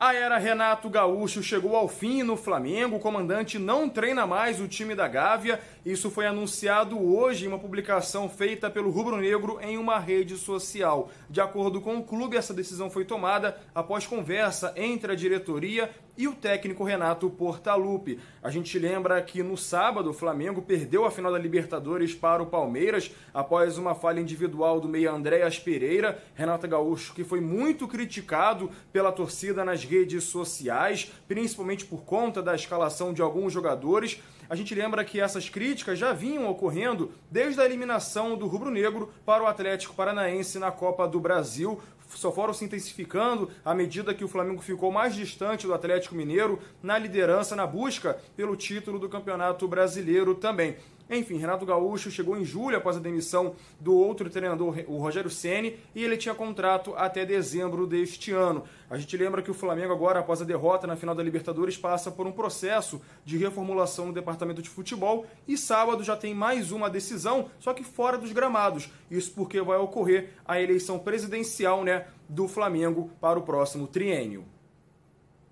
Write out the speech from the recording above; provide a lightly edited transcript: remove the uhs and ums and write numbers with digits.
A era Renato Gaúcho chegou ao fim no Flamengo, o comandante não treina mais o time da Gávea. Isso foi anunciado hoje em uma publicação feita pelo rubro-negro em uma rede social. De acordo com o clube, essa decisão foi tomada após conversa entre a diretoria e o técnico Renato Portaluppi. A gente lembra que no sábado o Flamengo perdeu a final da Libertadores para o Palmeiras após uma falha individual do meia Andréas Pereira. Renato Gaúcho, que foi muito criticado pela torcida nas redes sociais, principalmente por conta da escalação de alguns jogadores. A gente lembra que essas críticas já vinham ocorrendo desde a eliminação do rubro-negro para o Atlético Paranaense na Copa do Brasil. Só foram se intensificando à medida que o Flamengo ficou mais distante do Atlético Mineiro na liderança, na busca pelo título do Campeonato Brasileiro também. Enfim, Renato Gaúcho chegou em julho após a demissão do outro treinador, o Rogério Ceni, e ele tinha contrato até dezembro deste ano. A gente lembra que o Flamengo agora, após a derrota na final da Libertadores, passa por um processo de reformulação no departamento de futebol e sábado já tem mais uma decisão, só que fora dos gramados. Isso porque vai ocorrer a eleição presidencial, do Flamengo para o próximo triênio.